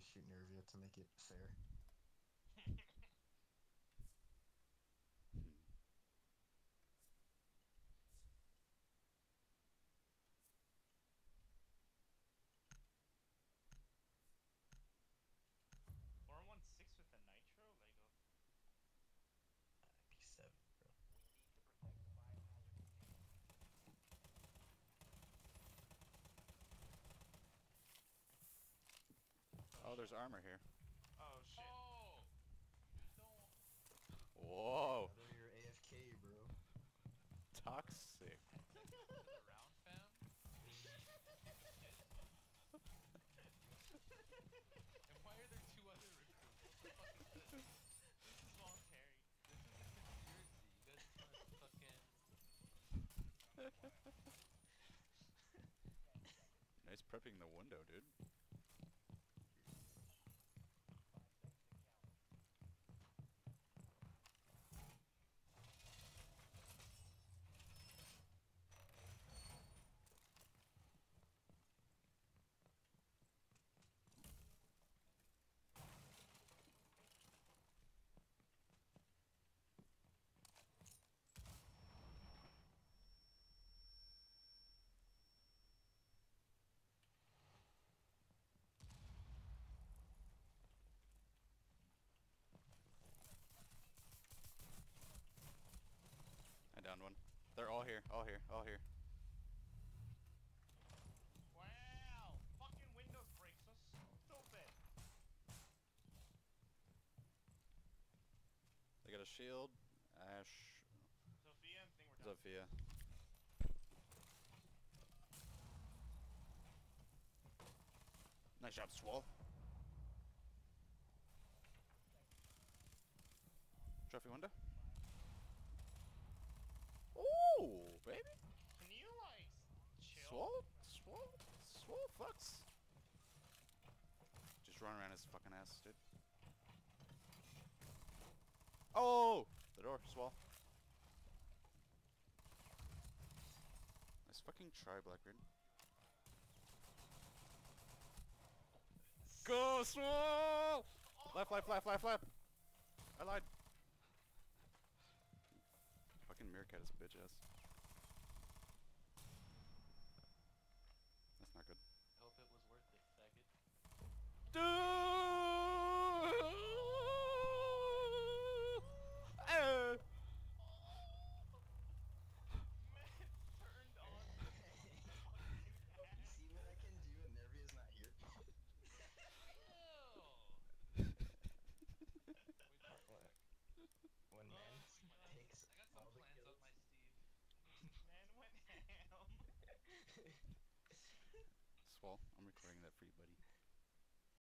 shoot Nervia to make it fair. Or 1-6 with a nitro? Lego. P7, bro. Oh, there's armor here. Oh shit. Oh! Don't. Whoa! I know you're AFK, bro. Toxic. End of the round, fam? And why are there two other recruits? What the fuck is this? This is voluntary. This is a conspiracy. You guys just wanna fucking... Nice prepping the window, dude. I downed one. They're all here, all here, all here. Wow! Fucking Windows break so stupid. They got a shield. Ash. Sophia and thing we're done. Zofia. Nice job, Swole. Trophy window. Ooh, baby. Can you like chill? Swole, swole, swole fucks. Just run around his fucking ass, dude. Oh! The door, Swole. Nice fucking try, Blackbeard. Go, Swole! Left, left, left, left, left. I lied. Fucking Meerkat is a bitch ass. That's not good. I hope it was worth it, faggot. Dude! Man turned on. You see what I can do and Nervia's not here? Ew! Wait for it. When man takes I got some all the plans kills. up my sleeve. Man went ham. Swole, I'm recording that for you, buddy.